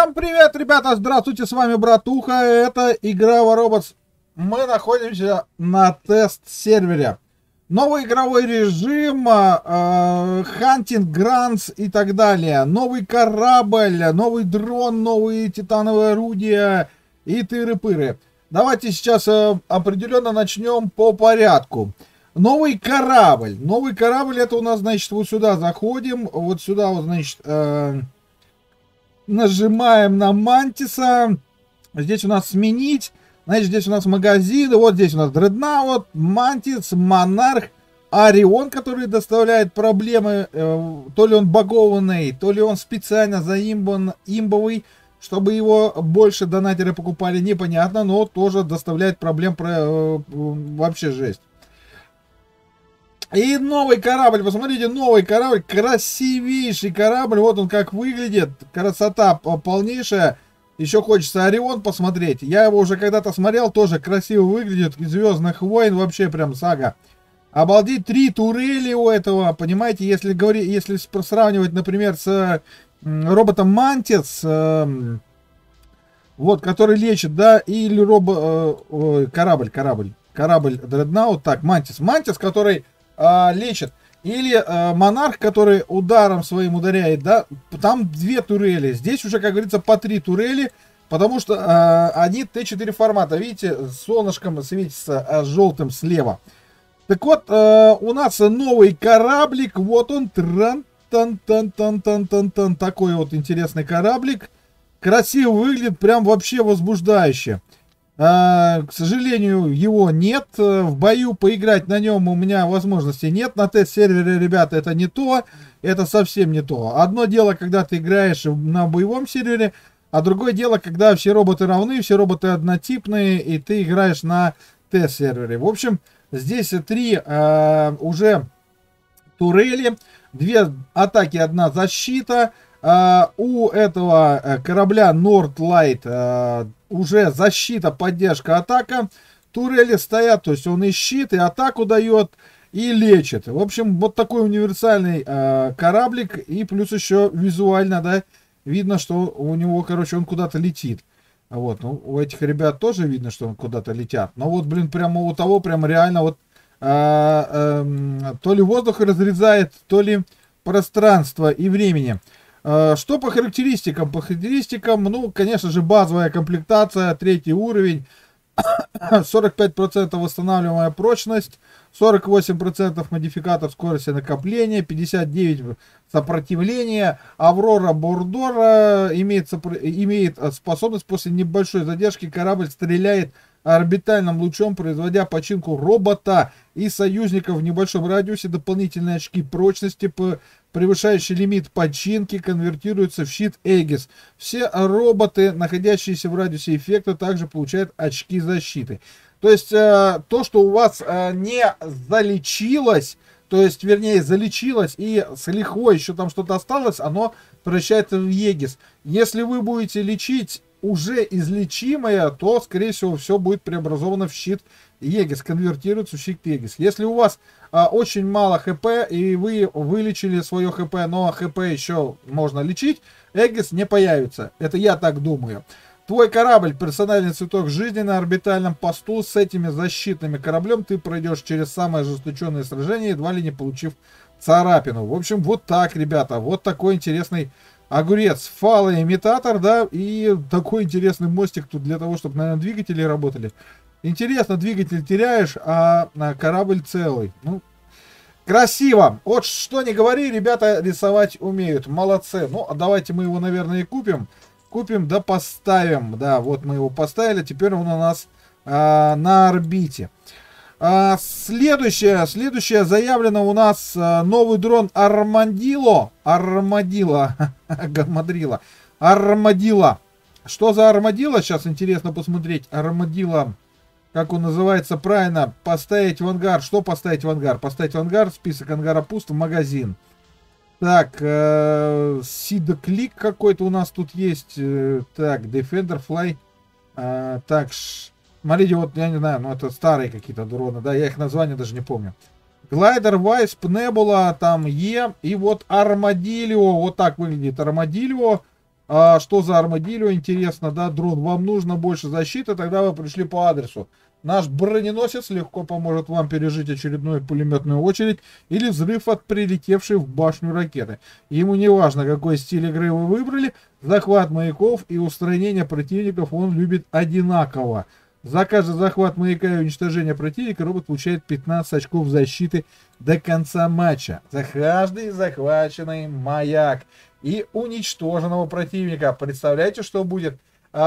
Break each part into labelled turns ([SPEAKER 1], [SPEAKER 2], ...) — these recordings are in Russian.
[SPEAKER 1] Всем привет, ребята! Здравствуйте, с вами Братуха. Это игра Robots. Мы находимся на тест-сервере. Новый игровой режим, хантинг, гранс и так далее. Новый корабль, новый дрон, новые титановые орудия и тыры-пыры. Давайте сейчас определенно начнем по порядку. Новый корабль. Новый корабль, это у нас, значит, вот сюда заходим. Вот сюда, вот, значит... нажимаем на Мантиса. Здесь у нас сменить. Значит, здесь у нас магазин. Вот здесь у нас Дреднаут, Мантис, Монарх, Орион, который доставляет проблемы. То ли он багованный, то ли он специально имбовый, чтобы его больше донатеры покупали. Непонятно, но тоже доставляет проблем. Вообще жесть. И новый корабль, посмотрите, новый корабль, красивейший корабль, вот он как выглядит, красота полнейшая. Еще хочется Орион посмотреть, я его уже когда-то смотрел, тоже красиво выглядит, из Звездных войн, вообще прям сага. Обалдеть, 3 турели у этого, понимаете, если сравнивать, например, с роботом Мантис, вот, который лечит, да, или корабль Дреднаут, так, Мантис, который... лечит. Или Монарх, который ударом своим ударяет, да, там 2 турели. Здесь уже, как говорится, по 3 турели, потому что они Т4 формата. Видите, солнышком светится желтым слева. Так вот, у нас новый кораблик. Вот он, тран-тан-тан-тан-тан-тан-тан. Такой вот интересный кораблик. Красиво выглядит, прям вообще возбуждающе. К сожалению, его нет. В бою поиграть на нем у меня возможности нет. На тест-сервере, ребята, это не то. Это совсем не то. Одно дело, когда ты играешь на боевом сервере, а другое дело, когда все роботы равны, все роботы однотипные, и ты играешь на тест-сервере. В общем, здесь 3 уже турели, 2 атаки, 1 защита. У этого корабля Nordlight уже защита, поддержка, атака. Турели стоят, то есть он и щит, и атаку дает, и лечит. В общем, вот такой универсальный кораблик. И плюс еще визуально, да, видно, что у него, короче, он куда-то летит. Вот, ну, у этих ребят тоже видно, что он куда-то летят. Но вот, блин, прямо у того, прямо реально вот то ли воздух разрезает, то ли пространство и времени. Что по характеристикам? По характеристикам, ну, конечно же, базовая комплектация, 3 уровень, 45% восстанавливаемая прочность, 48% модификатор скорости накопления, 59% сопротивления. Аврора Бордора имеет способность после небольшой задержки корабль стреляет орбитальным лучом, производя починку робота и союзников в небольшом радиусе. Дополнительные очки прочности, превышающий лимит починки, конвертируются в щит Эгис. Все роботы, находящиеся в радиусе эффекта, также получают очки защиты. То есть то, что у вас не залечилось, то есть, вернее, залечилось и с лихвой еще там что-то осталось, оно превращается в Эгис. Если вы будете лечить уже излечимое, то, скорее всего, все будет преобразовано в щит Эгис, конвертируется в щит Эгис. Если у вас очень мало хп, и вы вылечили свое хп, но хп еще можно лечить, Эгис не появится. Это я так думаю. Твой корабль, персональный цветок жизни на орбитальном посту, с этими защитными кораблем ты пройдешь через самое ожесточенное сражение, едва ли не получив царапину. В общем, вот так, ребята, вот такой интересный огурец, фалоимитатор, да, и такой интересный мостик тут для того, чтобы, наверное, двигатели работали. Интересно, двигатель теряешь, а корабль целый. Ну, красиво. Вот что не говори, ребята рисовать умеют. Молодцы. Ну, а давайте мы его, наверное, и купим. Купим, да поставим. Да, вот мы его поставили. Теперь он у нас на орбите. Следующее заявлено у нас новый дрон Армадило. Армадило. Что за Армадило? Сейчас интересно посмотреть. Армадило, как он называется правильно. Поставить в ангар. Что поставить в ангар? Поставить в ангар. Список ангара пуст. В магазин. Так, Сидоклик какой-то у нас тут есть. Так, Defender Fly. Так, смотрите, вот, я не знаю, ну это старые какие-то дроны, да, я их название даже не помню. Глайдер, Вайсп, Небула, там Е, и вот Армадильо, вот так выглядит Армадильо. что за армадильо, интересно, да, дрон, вам нужно больше защиты, тогда вы пришли по адресу. Наш броненосец легко поможет вам пережить очередную пулеметную очередь или взрыв от прилетевшей в башню ракеты. Ему не важно, какой стиль игры вы выбрали, захват маяков и устранение противников он любит одинаково. За каждый захват маяка и уничтожение противника робот получает 15 очков защиты до конца матча. За каждый захваченный маяк и уничтоженного противника. Представляете, что будет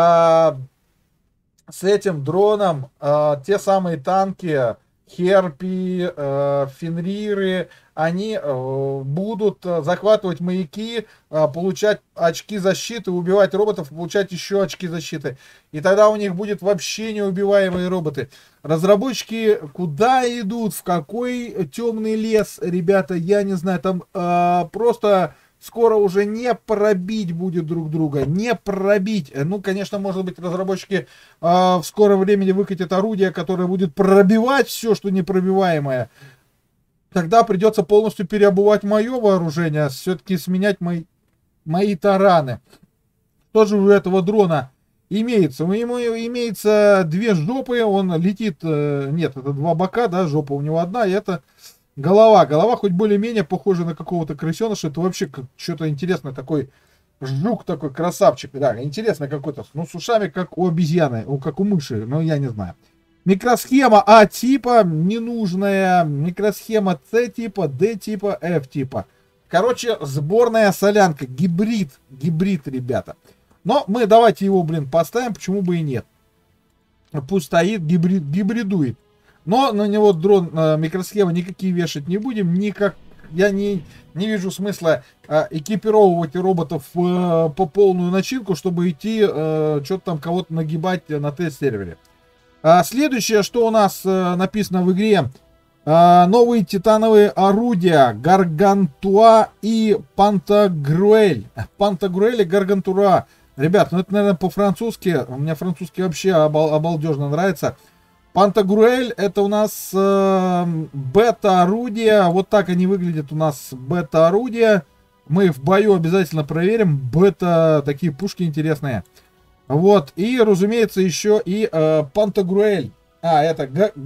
[SPEAKER 1] с этим дроном? Те самые танки, Херпи, Фенриры, они будут захватывать маяки, получать очки защиты, убивать роботов, получать еще очки защиты. И тогда у них будет вообще неубиваемые роботы. Разработчики куда идут, в какой темный лес, ребята, я не знаю, там просто... Скоро уже не пробить будет друг друга, не пробить. Ну, конечно, может быть, разработчики в скором времени выкатят орудие, которое будет пробивать все, что непробиваемое. Тогда придется полностью переобувать мое вооружение, все-таки сменять мои тараны. Что же у этого дрона имеется? У него имеется две жопы, он летит, нет, это два бока, да, жопа у него одна, и это... Голова хоть более-менее похожа на какого-то крысеныша. Это вообще что-то интересное. Такой жук, такой красавчик. Да, интересно какой-то. Ну, с ушами, как у обезьяны. Как у мыши. Ну, я не знаю. Микросхема А типа ненужная. Микросхема С типа, Д типа, F типа. Короче, сборная солянка. Гибрид, ребята. Но мы давайте его, поставим. Почему бы и нет. Пусть стоит, гибридует. Но на него дрон, микросхемы никакие вешать не будем. Я не вижу смысла экипировывать роботов по полную начинку, чтобы идти что-то там кого-то нагибать на тест-сервере. Следующее, что у нас написано в игре. Новые титановые орудия. Гаргантуа и Пантагруэль. Пантагруэль и Гаргантуа. Ребят, ну это, наверное, по-французски. У меня французский вообще обалдежно нравится. Пантагруэль это у нас бета-орудия. Вот так они выглядят у нас, бета-орудия. Мы в бою обязательно проверим. Бета, такие пушки интересные. Вот, и, разумеется, еще и Пантагруэль. Это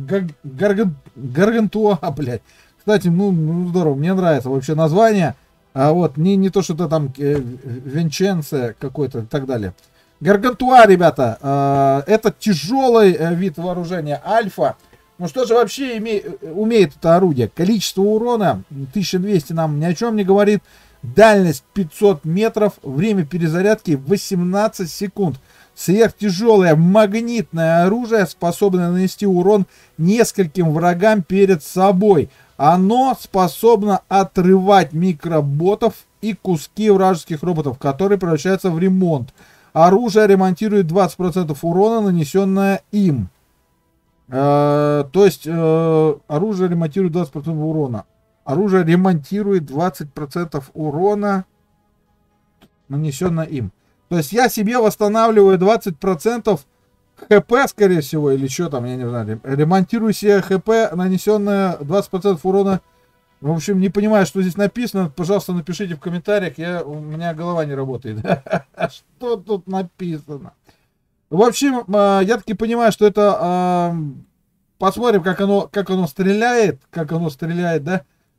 [SPEAKER 1] Гаргантуа, блядь. Кстати, ну здорово, мне нравится вообще название. Вот, не то, что это там Винченце какой-то и так далее. Гаргантуа, ребята, это тяжелый вид вооружения, альфа. Ну что же вообще умеет это орудие? Количество урона 1200 нам ни о чем не говорит. Дальность 500 метров, время перезарядки 18 секунд. Сверхтяжелое магнитное оружие, способное нанести урон нескольким врагам перед собой. Оно способно отрывать микроботов и куски вражеских роботов, которые превращаются в ремонт. Оружие ремонтирует 20% урона, нанесенное им. То есть оружие ремонтирует 20% урона. Оружие ремонтирует 20% урона, нанесенное им. То есть я себе восстанавливаю 20% ХП, скорее всего, или что там, я не знаю. Ремонтирую себе ХП, нанесенное 20% урона. В общем, не понимаю, что здесь написано. Пожалуйста, напишите в комментариях. У меня голова не работает. Что тут написано? В общем, я таки понимаю, что это... Посмотрим, как оно стреляет. Да?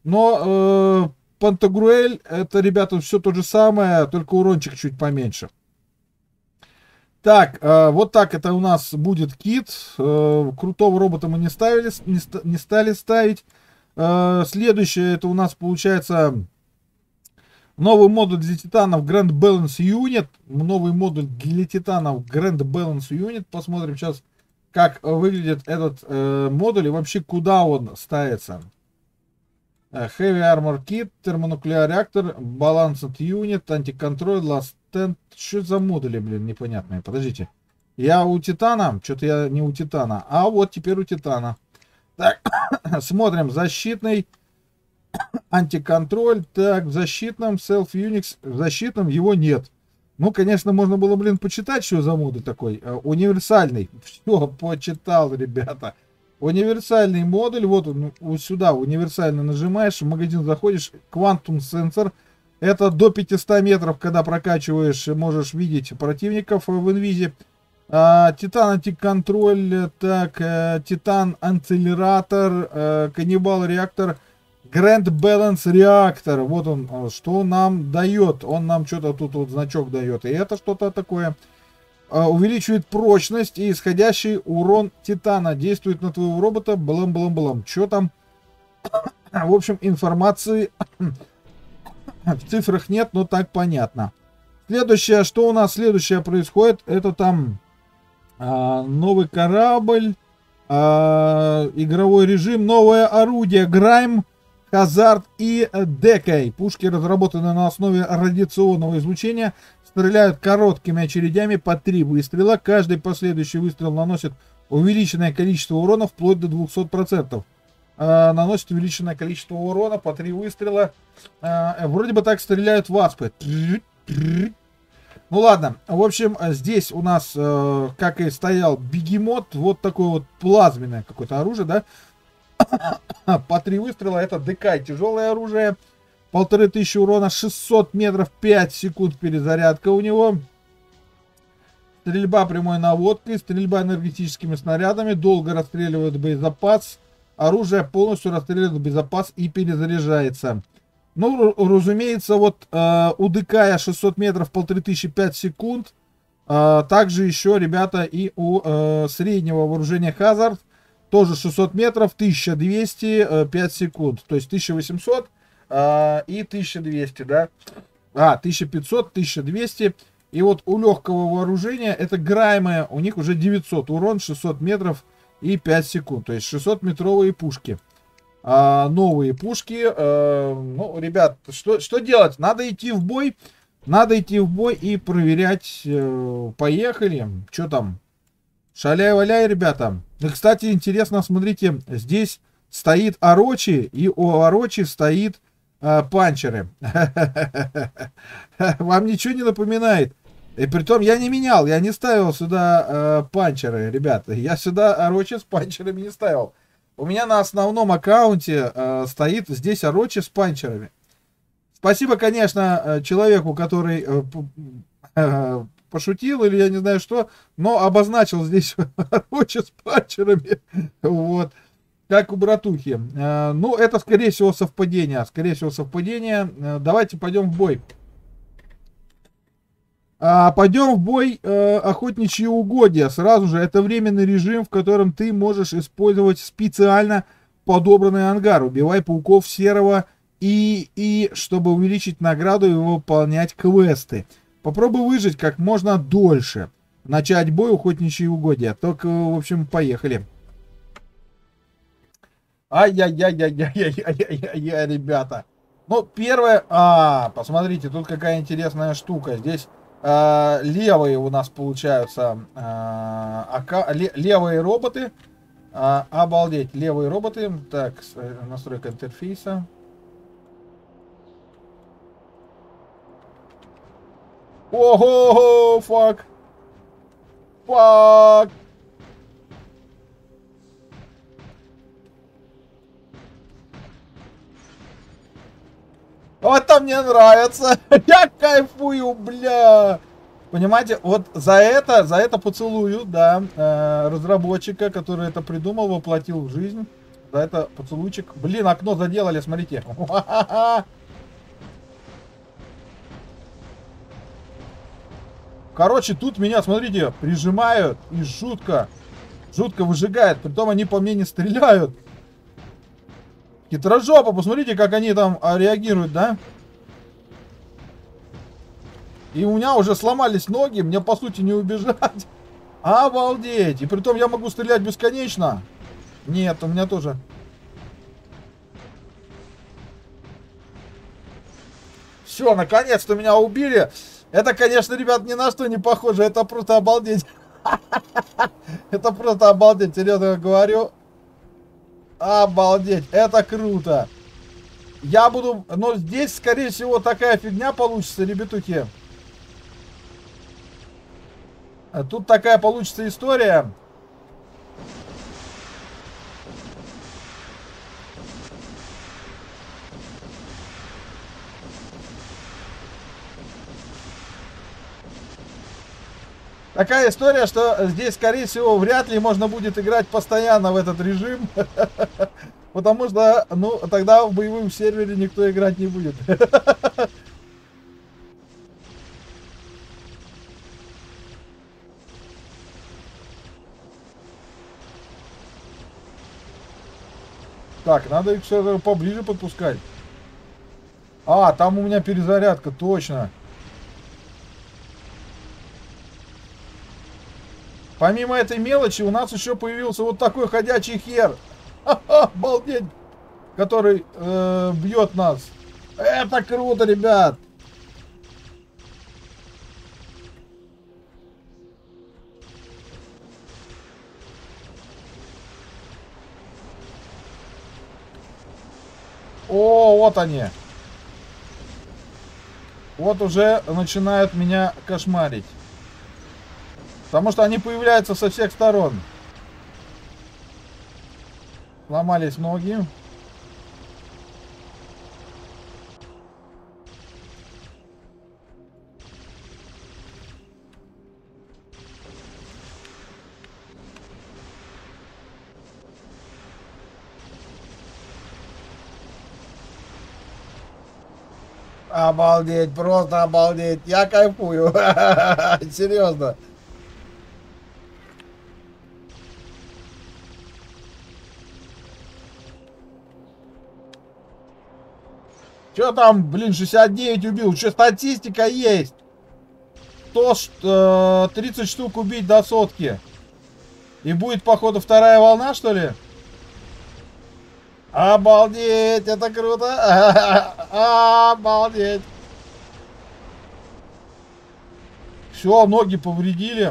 [SPEAKER 1] Но Пантагруэль, это, ребята, все то же самое, только урончик чуть поменьше. Так, вот так это у нас будет кит. Крутого робота мы не стали ставить. Следующее, это у нас получается новый модуль для титанов Grand Balance Unit. Новый модуль для титанов Grand Balance Unit. Посмотрим сейчас, как выглядит этот модуль и вообще куда он ставится. Heavy Armor Kit, термонуклеар реактор, Balanced Unit, антиконтроль, Last Stand. Что за модули, непонятные? Подождите. Я у Титана? Что-то я не у Титана. А вот теперь у Титана. Так, смотрим. Защитный антиконтроль. Так, в защитном Self Unix. В защитном его нет. Ну, конечно, можно было, почитать, что за модуль такой. Универсальный. Все, почитал, ребята. Универсальный модуль. Вот он, сюда универсально нажимаешь. В магазин заходишь. Quantum Sensor. Это до 500 метров, когда прокачиваешь, можешь видеть противников в инвизе. Титан антиконтроль, так, Титан анцилератор, каннибал реактор, Grand Balance реактор. Вот он, что нам дает. Он нам что-то тут вот значок дает. И это что-то такое. Увеличивает прочность и исходящий урон титана. Действует на твоего робота. Блам-блам-блам. Что там? В общем, информации в цифрах нет, но так понятно. Следующее, что у нас следующее происходит, это там новый корабль, игровой режим, новое орудие, Грайм, Хазард и Декай. Пушки разработаны на основе радиационного излучения, стреляют короткими очередями по 3 выстрела. Каждый последующий выстрел наносит увеличенное количество урона вплоть до 200%. Наносит увеличенное количество урона по 3 выстрела. Вроде бы так стреляют васпы. Ну ладно, в общем, здесь у нас, как и стоял бегемот, вот такое вот плазменное какое-то оружие, да? По 3 выстрела, это ДК, тяжелое оружие. 1500 урона, 600 метров, 5 секунд перезарядка у него. Стрельба прямой наводкой, стрельба энергетическими снарядами, долго расстреливает боезапас. Оружие полностью расстреливает боезапас и перезаряжается. Ну, разумеется, вот у ДК 600 метров, 1500, 5 секунд. Также еще, ребята, и у среднего вооружения Хазард тоже 600 метров, 1200, 5 секунд. То есть 1800 и 1200, да? 1500, 1200. И вот у легкого вооружения, это Граймы, у них уже 900 урон, 600 метров и 5 секунд. То есть 600-метровые пушки. Новые пушки. Ну, ребят, что делать? Надо идти в бой. Надо идти в бой и проверять. Поехали. Что там? Шаляй-валяй, ребята. И, кстати, интересно, смотрите, здесь стоит Орочи, и у Орочи стоит панчеры. Вам ничего не напоминает? И притом я не менял, я не ставил сюда панчеры, ребята. Я сюда Орочи с панчерами не ставил. У меня на основном аккаунте стоит здесь Орочи с панчерами. Спасибо, конечно, человеку, который пошутил или я не знаю что, но обозначил здесь Орочи с панчерами. Вот. Как у братухи. Ну, это, скорее всего, совпадение. Скорее всего, совпадение. Давайте пойдем в бой. Пойдем в бой охотничьи угодья. Сразу же, это временный режим, в котором ты можешь использовать специально подобранный ангар. Убивай пауков серого и чтобы увеличить награду и выполнять квесты. Попробуй выжить как можно дольше. Начать бой охотничьи угодья. Только, в общем, поехали. Ай-яй-яй-яй-яй-яй-яй-яй, ребята. Ну, первое... посмотрите, тут какая интересная штука. Здесь левые у нас получаются левые роботы. Обалдеть, левые роботы. Так, настройка интерфейса. Ого, фак. Фак. Вот это мне нравится. Я кайфую, бля. Понимаете, вот за это поцелую, да, разработчика, который это придумал, воплотил в жизнь. За это поцелуйчик. Блин, окно заделали, смотрите. Короче, тут меня, смотрите, прижимают и жутко выжигает. Притом они по мне не стреляют. Хитрожопа, посмотрите, как они там реагируют, да? И у меня уже сломались ноги, мне по сути не убежать. Обалдеть! И притом я могу стрелять бесконечно. Нет, у меня тоже. Все, наконец-то меня убили. Это, конечно, ребят, ни на что не похоже. Это просто обалдеть. Это просто обалдеть, серьезно говорю. Обалдеть, это круто. Я буду... Но здесь, скорее всего, такая фигня получится, ребятухи. Тут такая получится история. Такая история, что здесь, скорее всего, вряд ли можно будет играть постоянно в этот режим. Потому что, ну, тогда в боевом сервере никто играть не будет. Так, надо их все поближе подпускать. А, там у меня перезарядка, точно. Помимо этой мелочи, у нас еще появился вот такой ходячий хер. Обалдеть. Который бьет нас. Это круто, ребят. О, вот они. Вот уже начинают меня кошмарить. Потому что они появляются со всех сторон. Сломались ноги. Обалдеть, просто обалдеть. Я кайфую. Серьезно. Че там, блин, 69 убил? Что, статистика есть? 30 штук убить до сотки. И будет, походу, вторая волна, что ли? Обалдеть, это круто. Обалдеть. Все, ноги повредили.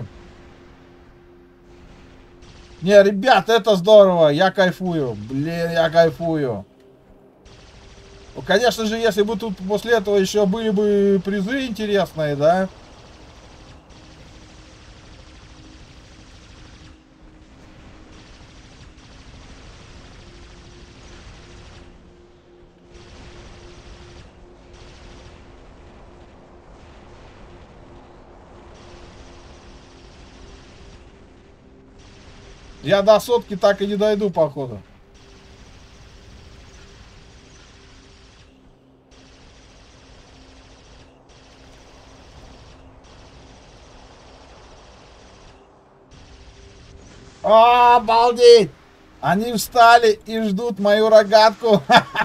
[SPEAKER 1] Не, ребят, это здорово. Я кайфую. Блин, я кайфую. Ну, конечно же, если бы тут после этого еще были бы призы интересные, да? Я до сотки так и не дойду, походу. Обалдеть! Они встали и ждут мою рогатку.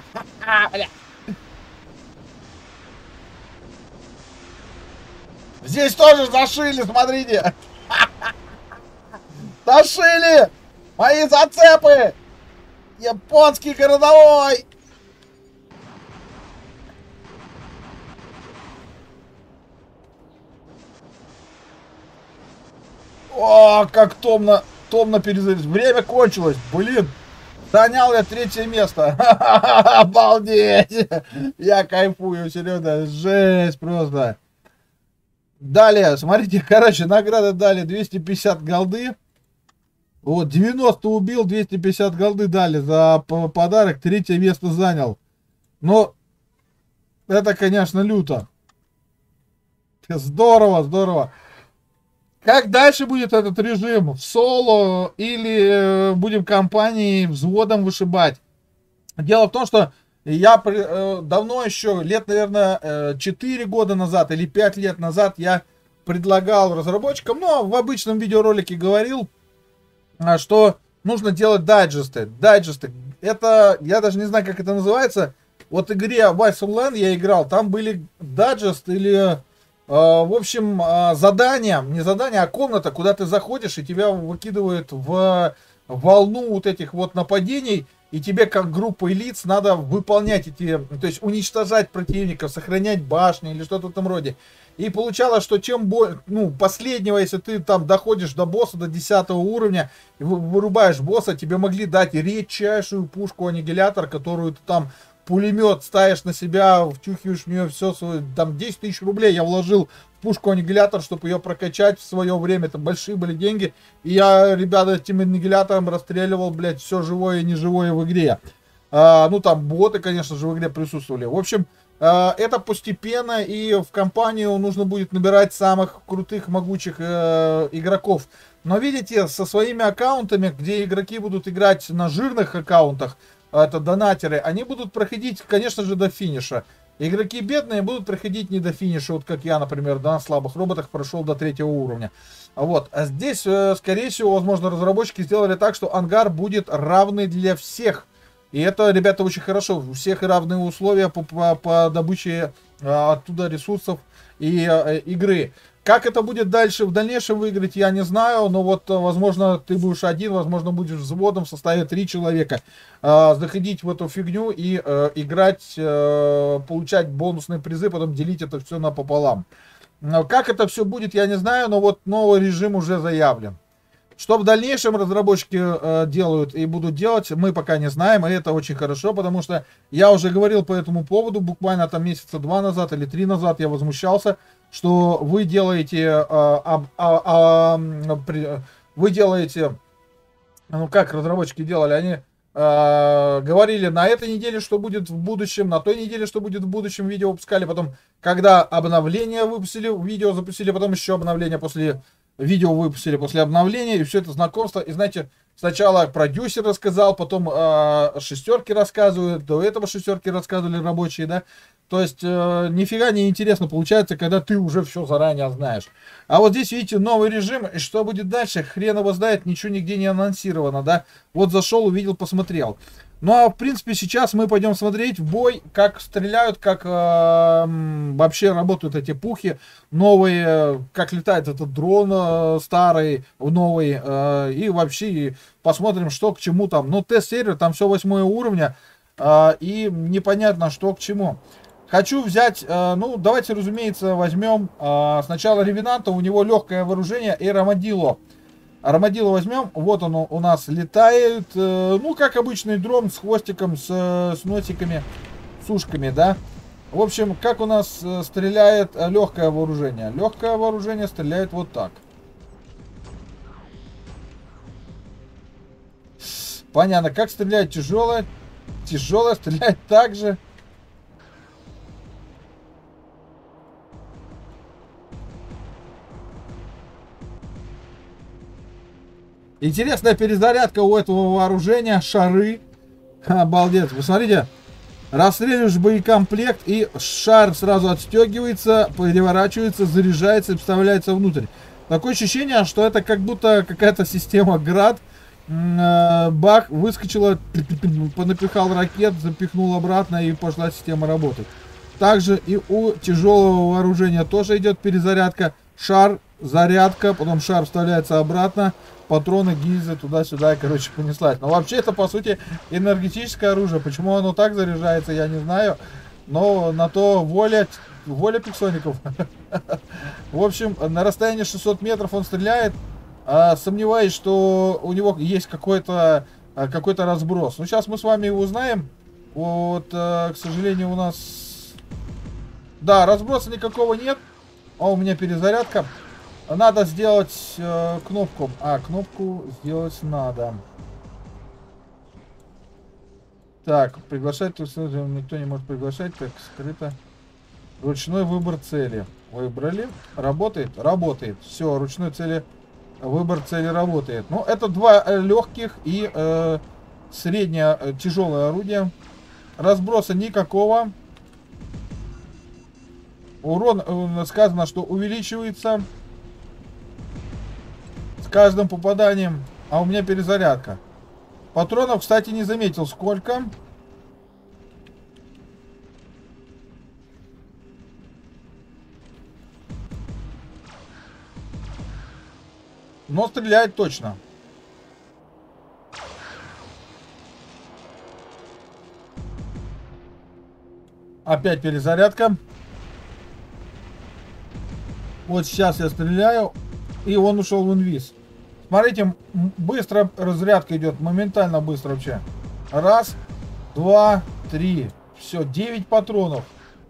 [SPEAKER 1] Здесь тоже зашили, смотрите. Зашили! Мои зацепы! Японский городовой! О, как томно перезарядить. Время кончилось, блин. Занял я 3-е место. Обалдеть! Я кайфую, серьезно. Жесть просто. Далее, смотрите, короче, награды дали 250 голды. Вот, 90 убил, 250 голды дали за подарок. 3-е место занял. Но это, конечно, люто. Здорово, здорово. Как дальше будет этот режим? В соло или будем компанией, взводом вышибать? Дело в том, что я давно еще, лет, наверное, 4 года назад или 5 лет назад я предлагал разработчикам, но в обычном видеоролике говорил, что нужно делать дайджесты. Дайджесты. Это, я даже не знаю, как это называется. Вот в игре Wasteland я играл, там были дайджесты или... В общем, задание, не задание, а комната, куда ты заходишь, и тебя выкидывают в волну вот этих вот нападений, и тебе, как группа лиц, надо выполнять эти, то есть уничтожать противников, сохранять башни или что-то в этом роде. И получалось, что чем больше, ну, последнего, если ты там доходишь до босса, до 10 уровня, и вырубаешь босса, тебе могли дать редчайшую пушку-аннигилятор, которую ты там... Пулемет ставишь на себя, втюхиваешь в нее все свое, там 10 тысяч рублей я вложил в пушку-аннигилятор, чтобы ее прокачать в свое время, это большие были деньги, и я, ребята, этим аннигилятором расстреливал, блядь, все живое и неживое в игре. Ну, там боты, конечно же, в игре присутствовали. В общем, Это постепенно, и в компанию нужно будет набирать самых крутых, могучих игроков. Но видите, со своими аккаунтами, где игроки будут играть на жирных аккаунтах, это донатеры, они будут проходить, конечно же, до финиша. Игроки бедные будут проходить не до финиша, вот как я, например, да, на слабых роботах прошел до 3-го уровня. Вот, а здесь, скорее всего, возможно, разработчики сделали так, что ангар будет равный для всех. И это, ребята, очень хорошо. У всех равные условия по добыче оттуда ресурсов и игры. Как это будет дальше, в дальнейшем выиграть, я не знаю. Но вот, возможно, ты будешь один, возможно, будешь взводом в составе 3 человека. Заходить в эту фигню и играть, получать бонусные призы, потом делить это все напополам. Как это все будет, я не знаю, но вот новый режим уже заявлен. Что в дальнейшем разработчики делают и будут делать, мы пока не знаем, и это очень хорошо, потому что я уже говорил по этому поводу, буквально там месяца 2 назад или 3 назад я возмущался, что вы делаете, ну как разработчики делали, они говорили на этой неделе, что будет в будущем, на той неделе, что будет в будущем, видео выпускали, потом, когда обновление выпустили, видео запустили, потом еще обновление после... Видео выпустили после обновления, и все это знакомство. И знаете, сначала продюсер рассказал, потом шестерки рассказывают, до этого шестерки рассказывали рабочие, да. То есть нифига не интересно получается, когда ты уже все заранее знаешь. А вот здесь, видите, новый режим, и что будет дальше, хрен его знает, ничего нигде не анонсировано, да. Вот зашел, увидел, посмотрел. Ну а в принципе сейчас мы пойдем смотреть в бой, как стреляют, как вообще работают эти пухи новые, как летает этот дрон старый, новый, и вообще посмотрим, что к чему там. Ну тест-сервер, там все 8 уровня, и непонятно, что к чему. Хочу взять, ну давайте, разумеется, возьмем сначала Ревенанта, у него легкое вооружение и Армадилло. Армадилло возьмем, вот он у нас летает, ну, как обычный дрон с хвостиком, с носиками, с ушками, да. В общем, как у нас стреляет легкое вооружение? Легкое вооружение стреляет вот так. Понятно, как стреляет тяжелое? Тяжелое стреляет так же. Интересная перезарядка у этого вооружения. Шары. Обалдеть. Вы смотрите. Расстреливаешь боекомплект, и шар сразу отстегивается, переворачивается, заряжается и вставляется внутрь. Такое ощущение, что это как будто какая-то система град. Бах, выскочила, понапихал ракет, запихнул обратно, и пошла система работать. Также и у тяжелого вооружения тоже идет перезарядка. Шар, зарядка, потом шар вставляется обратно, патроны, гильзы туда-сюда, и, короче, понеслась. Но вообще это, по сути, энергетическое оружие. Почему оно так заряжается, я не знаю. Но на то воля пиксоников. В общем, на расстоянии 600 метров он стреляет. Сомневаюсь, что у него есть какой-то разброс. Ну, сейчас мы с вами его узнаем. Вот, к сожалению, у нас... Да, разброса никакого нет. А у меня перезарядка. Надо сделать кнопку. Кнопку сделать надо. Так, приглашать никто не может приглашать. Так, скрыто. Ручной выбор цели. Выбрали. Работает? Работает. Все, ручной цели. Выбор цели работает. Ну, это два легких и среднее тяжелое орудие. Разброса никакого. Урон, сказано, что увеличивается с каждым попаданием. А у меня перезарядка. Патронов, кстати, не заметил сколько. Но стреляет точно. Опять перезарядка. Вот сейчас я стреляю, и он ушел в инвиз. Смотрите, быстро разрядка идет, моментально быстро вообще. Раз, два, три. Все, 9 патронов.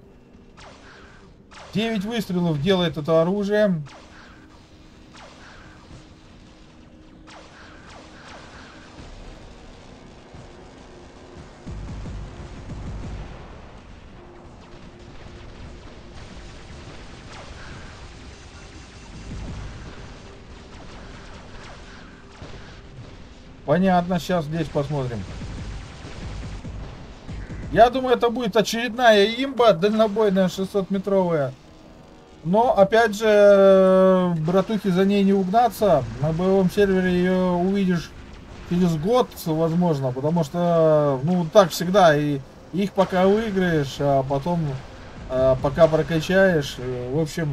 [SPEAKER 1] 9 выстрелов делает это оружие. Понятно, сейчас здесь посмотрим. Я думаю, это будет очередная имба дальнобойная 600-метровая. Но, опять же, братухи, за ней не угнаться. На боевом сервере ее увидишь через год, возможно. Потому что, ну, так всегда. И их пока выиграешь, а потом пока прокачаешь. В общем,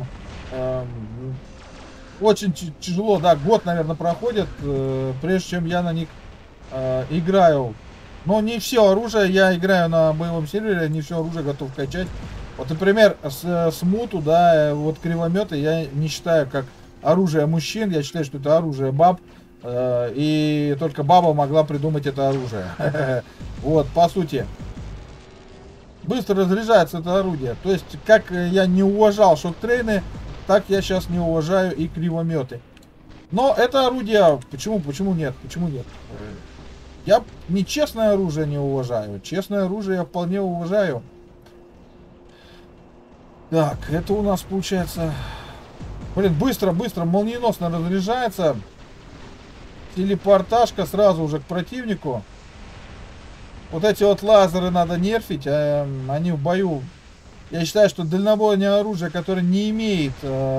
[SPEAKER 1] очень тяжело, да, год, наверное, проходит, прежде чем я на них играю. Но не все оружие, я играю на боевом сервере, не все оружие готов качать. Вот, например, смуту, да, вот кривометы я не считаю как оружие мужчин, я считаю, что это оружие баб. И только баба могла придумать это оружие. Вот, по сути. Быстро разряжается это орудие. То есть, как я не уважал шок-трейны, так я сейчас не уважаю и кривометы. Но это орудие... Почему нет? Почему нет? Я нечестное оружие не уважаю. Честное оружие я вполне уважаю. Так, это у нас получается... Блин, быстро, молниеносно разряжается. Телепортажка сразу уже к противнику. Вот эти вот лазеры надо нерфить. Они в бою... Я считаю, что дальнобойное оружие, которое не имеет,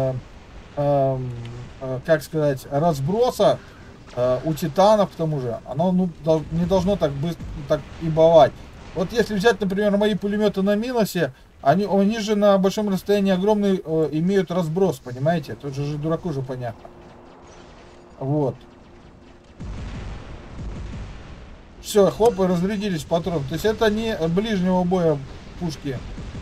[SPEAKER 1] как сказать, разброса у титанов, к тому же, оно не должно так быстро так ибовать. Вот если взять, например, мои пулеметы на Миносе, они же на большом расстоянии огромный имеют разброс, понимаете? Тут же дураку же понятно. Вот. Все, хлоп, и разрядились патроны. То есть это не ближнего боя пушки.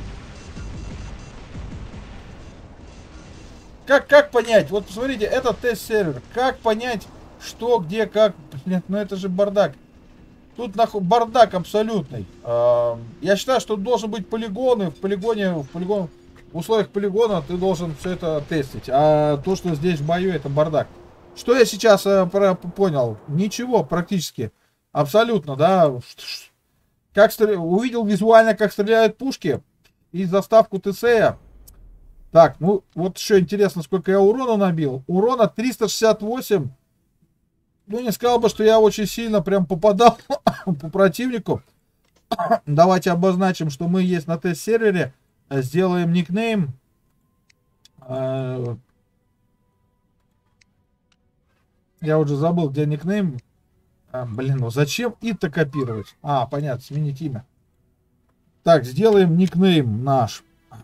[SPEAKER 1] Как понять? Вот посмотрите, это тест-сервер. Как понять, что, где, как? Блин, ну это же бардак. Тут нахуй бардак абсолютный. Я считаю, что должен быть полигоны. В условиях полигона ты должен все это тестить. А то, что здесь в бою, это бардак. Что я сейчас понял? Ничего практически. Абсолютно, да. Увидел визуально, как стреляют пушки. И заставку ТС. Так, ну вот еще интересно, сколько я урона набил. Урона 368. Ну, не сказал бы, что я очень сильно прям попадал по противнику. Давайте обозначим, что мы есть на тест-сервере. Сделаем никнейм. Я уже забыл, где никнейм. Блин, ну зачем это копировать? Понятно, сменить имя. Так, сделаем никнейм наш.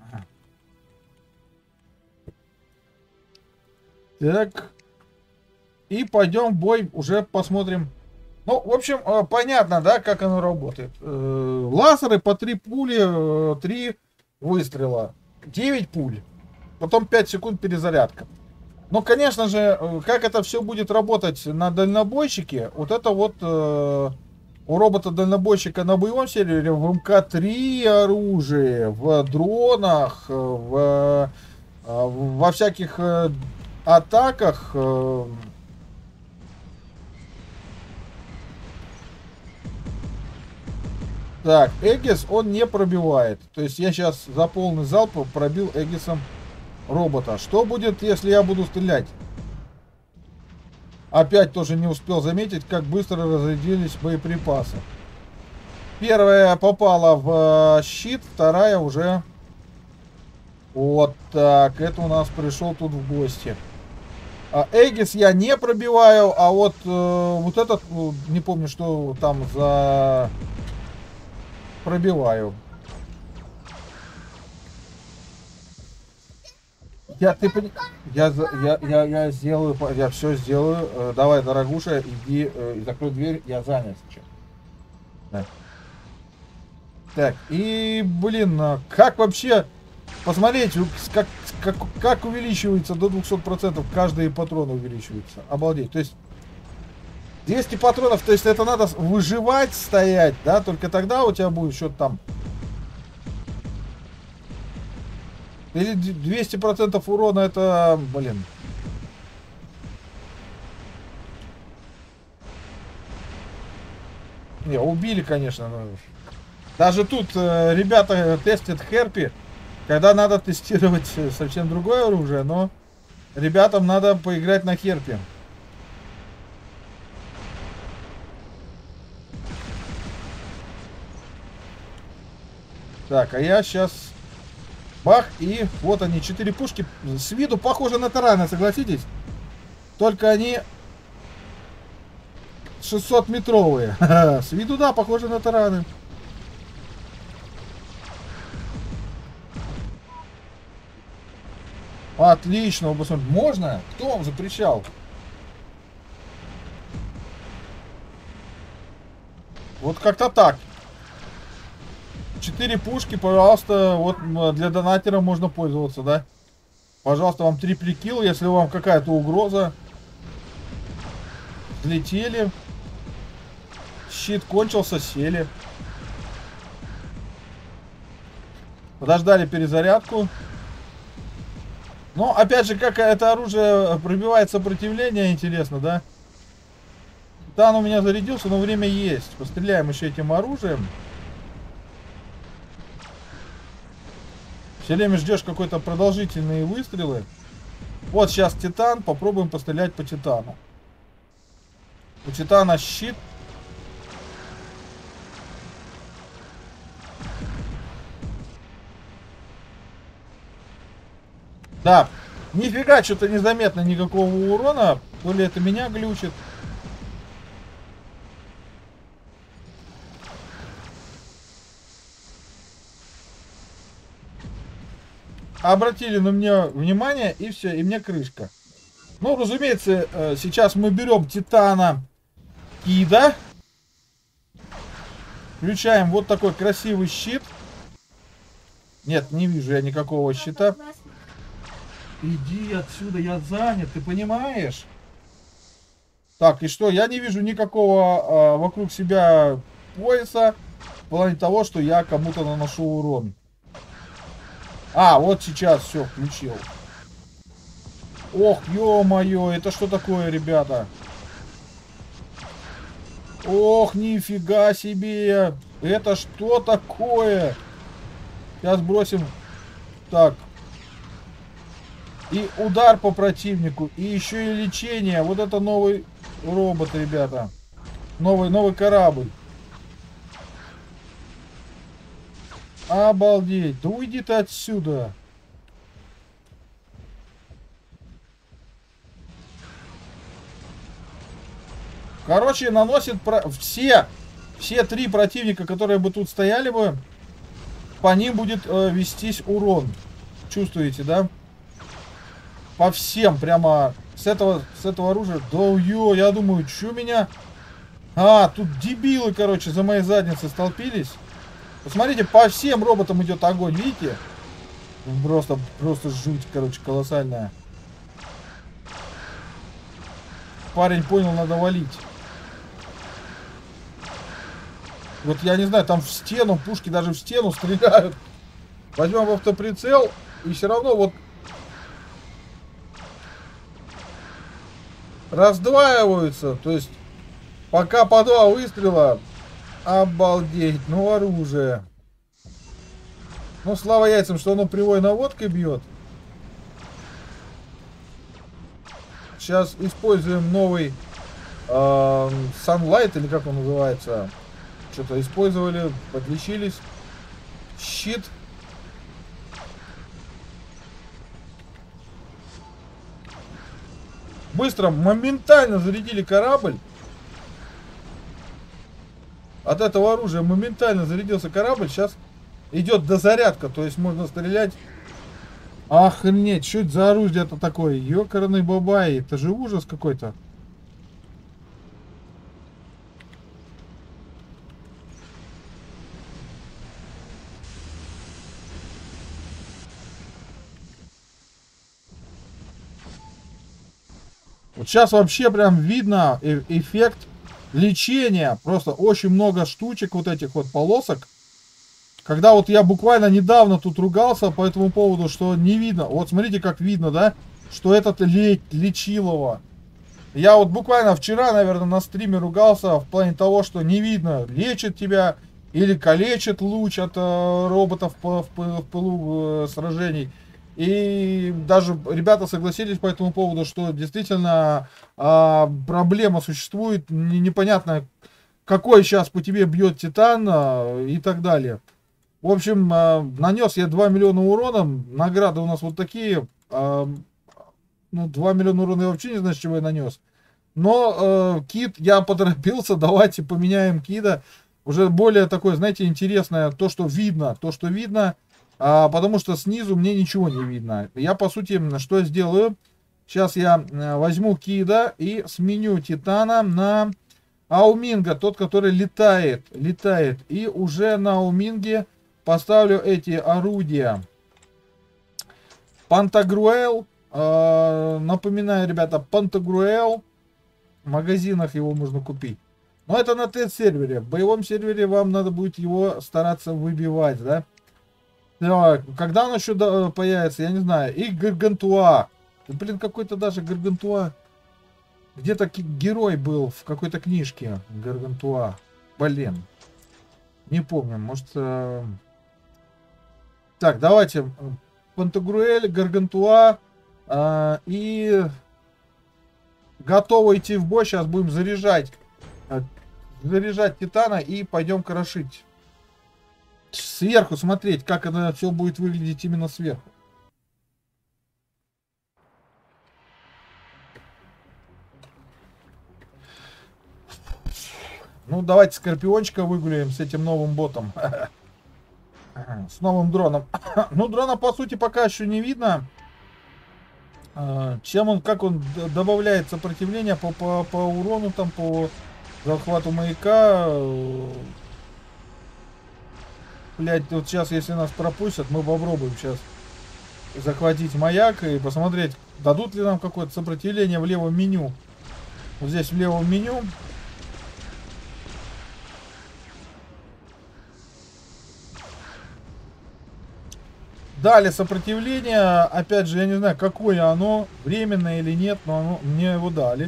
[SPEAKER 1] Так. И пойдем в бой, уже посмотрим. Ну, в общем, понятно, да, как оно работает. Лазеры по 3 пули, 3 выстрела. 9 пуль. Потом 5 секунд перезарядка. Но, конечно же, как это все будет работать на дальнобойщике, вот это вот у робота-дальнобойщика на боевом сервере в МК-3 оружие, в дронах, во всяких атаках. Так, Эгис он не пробивает. То есть я сейчас за полный залп пробил Эгисом робота. Что будет, если я буду стрелять? Опять тоже не успел заметить, как быстро разрядились боеприпасы. Первая попала в щит, вторая уже... Вот так, это у нас пришел тут в гости. Эгис я не пробиваю, а вот этот, не помню, что там за... Пробиваю. Я сделаю, я все сделаю. Давай, дорогуша, иди, закрой дверь, я занят сейчас. Да. Так, и, блин, как вообще, посмотреть, как увеличивается до 200%, каждый патрон увеличивается. Обалдеть, то есть 200 патронов, то есть это надо выживать, стоять, да, только тогда у тебя будет что-то там. Или 200% урона, это, блин. Не, убили, конечно. Даже тут ребята тестят Херпи, когда надо тестировать совсем другое оружие, но ребятам надо поиграть на Херпи. Так, а я сейчас... Бах, и вот они, 4 пушки. С виду похожи на тараны, согласитесь? Только они 600-метровые. С виду, да, похожи на тараны. Отлично, можно? Кто вам запрещал? Вот как-то так. 4 пушки, пожалуйста, вот для донатера можно пользоваться, да? Пожалуйста, вам трипли-килл, если вам какая-то угроза. Взлетели. Щит кончился, сели. Подождали перезарядку. Но, опять же, как это оружие пробивает сопротивление, интересно, да? Тан у меня зарядился, но время есть. Постреляем еще этим оружием. Все время ждешь какой-то продолжительные выстрелы. Вот сейчас Титан. Попробуем пострелять по Титану. У Титана щит. Да, нифига, что-то незаметно никакого урона. То ли это меня глючит. Обратили на меня внимание, и все, и мне крышка. Ну, разумеется, сейчас мы берем Титана Кида. Включаем вот такой красивый щит. Нет, не вижу я никакого щита. Иди отсюда, я занят, ты понимаешь? Так, и что? Я не вижу никакого вокруг себя пояса. В плане того, что я кому-то наношу урон. А, вот сейчас все включил. Ох, ё-моё, это что такое, ребята? Ох, нифига себе. Это что такое? Сейчас бросим. Так. И удар по противнику. И еще и лечение. Вот это новый робот, ребята. Новый корабль. Обалдеть. Да уйди ты отсюда. Короче, наносит все 3 противника, которые бы тут стояли бы, по ним будет вестись урон. Чувствуете, да? По всем, прямо с этого оружия. Да ё, я думаю, что меня... А, тут дебилы, короче, за моей задницей столпились. Посмотрите, по всем роботам идет огонь, видите? Просто жуть, короче, колоссальная. Парень понял, надо валить. Вот я не знаю, там в стену, пушки даже в стену стреляют. Возьмем в автоприцел, и все равно вот раздваиваются. То есть пока по 2 выстрела. Обалдеть, ну оружие. Ну слава яйцам, что оно прямой наводкой бьет. Сейчас используем новый Sunlight, или как он называется. Что-то использовали, подлечились. Щит. Быстро, моментально зарядили корабль. От этого оружия моментально зарядился корабль. Сейчас идет дозарядка, то есть можно стрелять. Охренеть, что это за оружие-то такое? Ёкарный бабай, это же ужас какой-то. Вот сейчас вообще прям видно эффект лечения. Просто очень много штучек, вот этих вот полосок. Когда вот я буквально недавно тут ругался по этому поводу, что не видно. Вот смотрите, как видно, да? Что этот лечил его. Я вот буквально вчера, наверное, на стриме ругался в плане того, что не видно, лечит тебя или калечит луч от роботов в пылу сражений. И даже ребята согласились по этому поводу, что действительно проблема существует, непонятно, какой сейчас по тебе бьет Титан и так далее. В общем, нанес я 2 миллиона урона. Награды у нас вот такие. Ну, 2 миллиона урона я вообще не знаю, с чего я нанес. Но кит, я поторопился. Давайте поменяем кида. Уже более такое, знаете, интересное. То, что видно. Потому что снизу мне ничего не видно. Я, по сути, что сделаю? Сейчас я возьму кида и сменю титана на Ауминга. Тот, который летает. И уже на Ауминге поставлю эти орудия. Пантагруэл. Напоминаю, ребята, Пантагруэл. В магазинах его можно купить. Но это на тест-сервере. В боевом сервере вам надо будет его стараться выбивать, да? Так, когда он еще появится, я не знаю. И Гаргантуа. Блин, какой-то даже Гаргантуа. Где-то герой был в какой-то книжке. Гаргантуа. Блин. Не помню, может... Так, давайте. Пантагруэль, Гаргантуа. И... Готово идти в бой. Сейчас будем заряжать титана и пойдем крошить. Сверху смотреть, как это все будет выглядеть именно сверху. Ну, давайте Скорпиончика выгуляем с этим новым ботом. С новым дроном. Ну, дрона, по сути, пока еще не видно. Чем он, как он добавляет сопротивление по урону, там, по захвату маяка. Блять, вот сейчас, если нас пропустят, мы попробуем сейчас захватить маяк и посмотреть, дадут ли нам какое-то сопротивление в левом меню. Вот здесь в левом меню. Дали сопротивление. Опять же, я не знаю, какое оно, временное или нет, но мне его дали.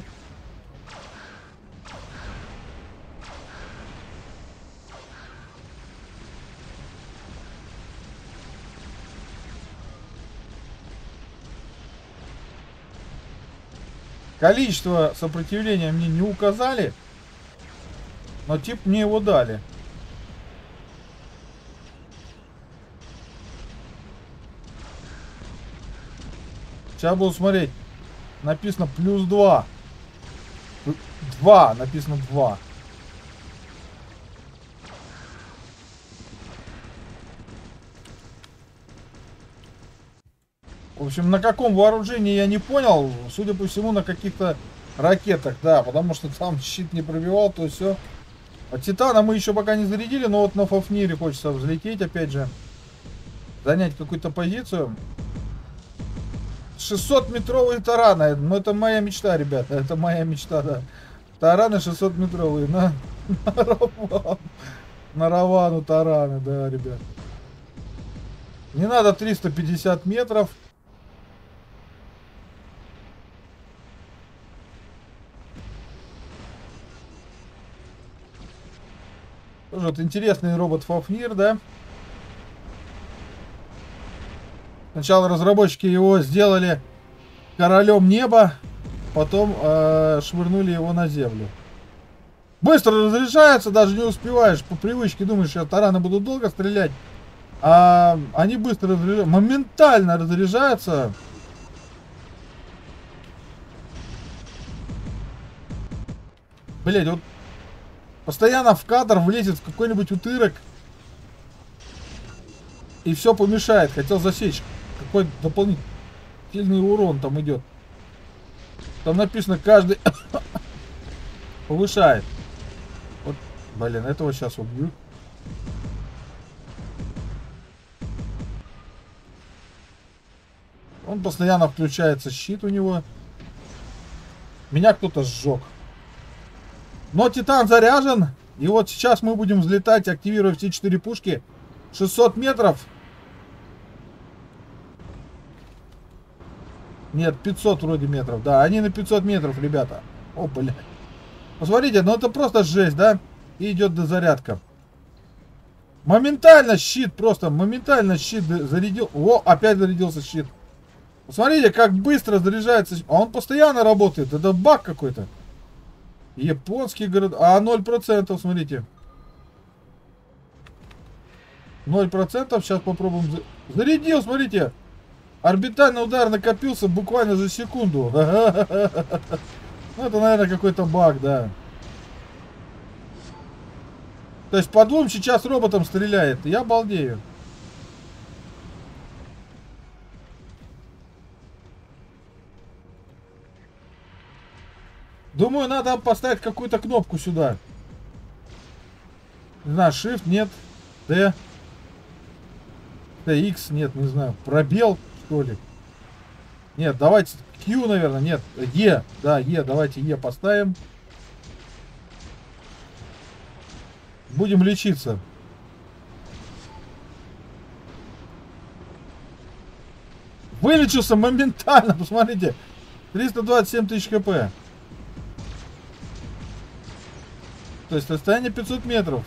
[SPEAKER 1] Количество сопротивления мне не указали, но тип мне его дали. Сейчас буду смотреть. Написано плюс 2. 2. Написано 2. В общем, на каком вооружении я не понял. Судя по всему, на каких-то ракетах, да. Потому что там щит не пробивал, то все. А Титана мы еще пока не зарядили. Но вот на Фафнире хочется взлететь, опять же. Занять какую-то позицию. 600-метровые тараны. Ну, это моя мечта, ребята. Это моя мечта, да. Тараны 600-метровые. На Равану тараны, да, ребят. Не надо 350 метров. Тоже вот интересный робот Фафнир, да? Сначала разработчики его сделали королем неба, потом швырнули его на землю. Быстро разрешается, даже не успеваешь. По привычке думаешь, что тараны будут долго стрелять. А они быстро разряжаются, моментально разряжаются. Блять, вот постоянно в кадр влезет в какой-нибудь утырок и все помешает. Хотел засечь, какой дополнительный урон там идет. Там написано, каждый повышает. Вот, блин, этого сейчас убью. Он постоянно включается, щит у него. Меня кто-то сжег. Но Титан заряжен. И вот сейчас мы будем взлетать, активировать все 4 пушки. 600 метров. Нет, 500 вроде метров. Да, они на 500 метров, ребята. О, блядь. Посмотрите, ну это просто жесть, да? И идет дозарядка. Моментально щит, просто моментально щит зарядил. О, опять зарядился щит. Посмотрите, как быстро заряжается. А он постоянно работает. Это баг какой-то. Японский город. А 0%, смотрите. 0%. Сейчас попробуем. Зарядил, смотрите. Орбитальный удар накопился буквально за секунду. Ну, это, наверное, какой-то баг, да. То есть по двум сейчас роботом стреляет. Я балдею. Думаю, надо поставить какую-то кнопку сюда. Не знаю, Shift, нет. D. X, нет, не знаю. Пробел, что ли? Нет, давайте Q, наверное, нет. E, да, E, давайте E поставим. Будем лечиться. Вылечился моментально, посмотрите. 327 тысяч хп. То есть расстояние 500 метров.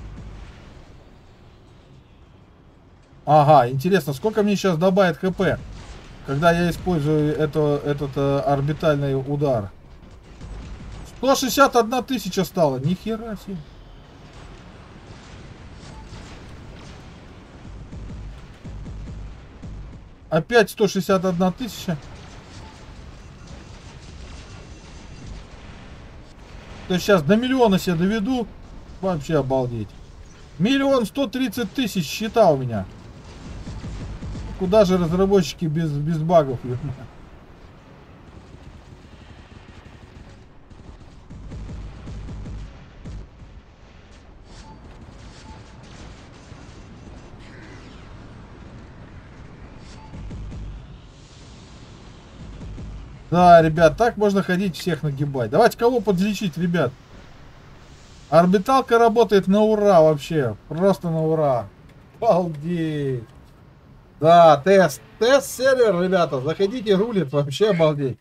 [SPEAKER 1] Ага, интересно, сколько мне сейчас добавит хп, когда я использую этот орбитальный удар. 161 тысяча стало. Нихера себе. Опять 161 тысяча. То есть сейчас до миллиона себе доведу. Вообще обалдеть. 1 130 000 счета у меня. Куда же разработчики без багов? Да, ребят, так можно ходить, всех нагибать. Давайте кого подлечить, ребят. Орбиталка работает на ура вообще. Просто на ура. Обалдеть. Да, тест-сервер, ребята. Заходите, рулит. Вообще обалдеть.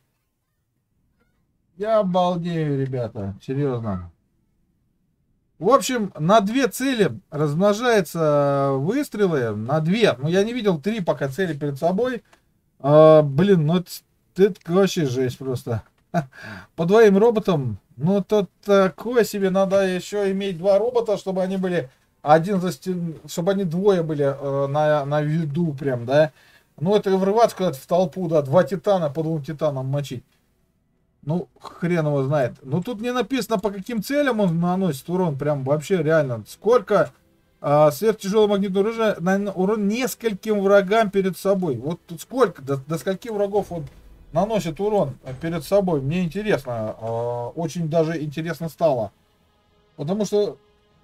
[SPEAKER 1] Я обалдею, ребята. Серьезно. В общем, на 2 цели размножаются выстрелы. На 2. Ну, я не видел 3 пока цели перед собой. Блин, ну это вообще жесть просто. По 2 роботам. Ну, то такое себе. Надо еще иметь 2 робота, чтобы они были... Один за стен, чтобы они двое были на виду прям, да. Ну, это врываться куда-то в толпу, да. 2 титана по 2 титанам мочить. Ну, хрен его знает. Ну, тут не написано, по каким целям он наносит урон. Прям вообще реально. Сколько сверхтяжелого магнитного оружия наносит урон нескольким врагам перед собой. Вот тут сколько, до скольки врагов он наносит урон перед собой. Мне интересно. Очень даже интересно стало. Потому что...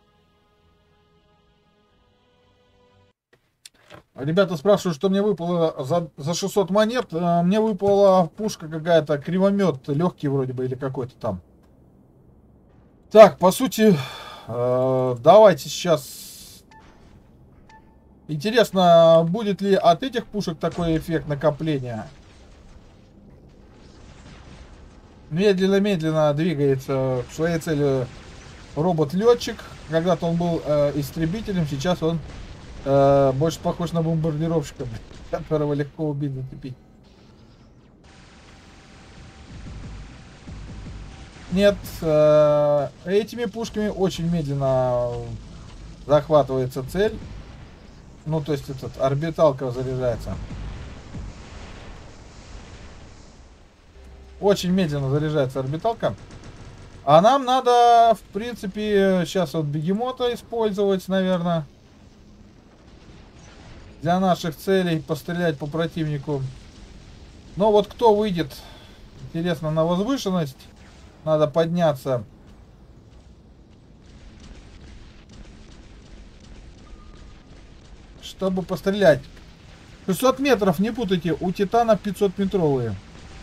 [SPEAKER 1] Ребята спрашивают, что мне выпало за 600 монет. Мне выпала пушка какая-то, кривомет, легкий вроде бы, или какой-то там. Так, по сути, давайте сейчас... Интересно, будет ли от этих пушек такой эффект накопления? Медленно-медленно двигается к своей цели робот-летчик. Когда-то он был истребителем, сейчас он... больше похож на бомбардировщика, которого легко убить, зацепить. Нет, этими пушками очень медленно захватывается цель. Ну, то есть этот орбиталка заряжается. Очень медленно заряжается орбиталка. А нам надо, в принципе, сейчас вот бегемота использовать, наверное. Для наших целей пострелять по противнику. Но вот кто выйдет, интересно, на возвышенность. Надо подняться. Чтобы пострелять. 600 метров, не путайте, у Титана 500 метровые.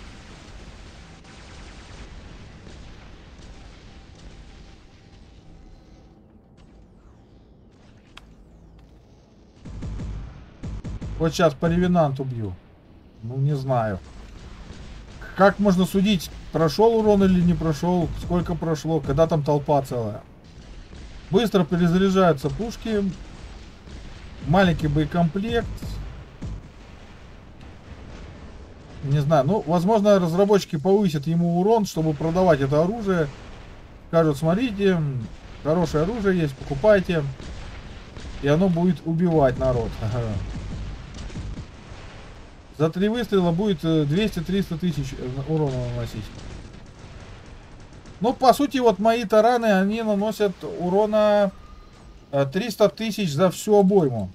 [SPEAKER 1] Вот сейчас по ревенанту бью. Ну, не знаю. Как можно судить, прошел урон или не прошел, сколько прошло, когда там толпа целая. Быстро перезаряжаются пушки. Маленький боекомплект. Не знаю, ну, возможно, разработчики повысят ему урон, чтобы продавать это оружие. Скажут, смотрите, хорошее оружие есть, покупайте. И оно будет убивать народ. За 3 выстрела будет 200-300 тысяч урона наносить. Ну, по сути, вот мои тараны, они наносят урона 300 тысяч за всю обойму.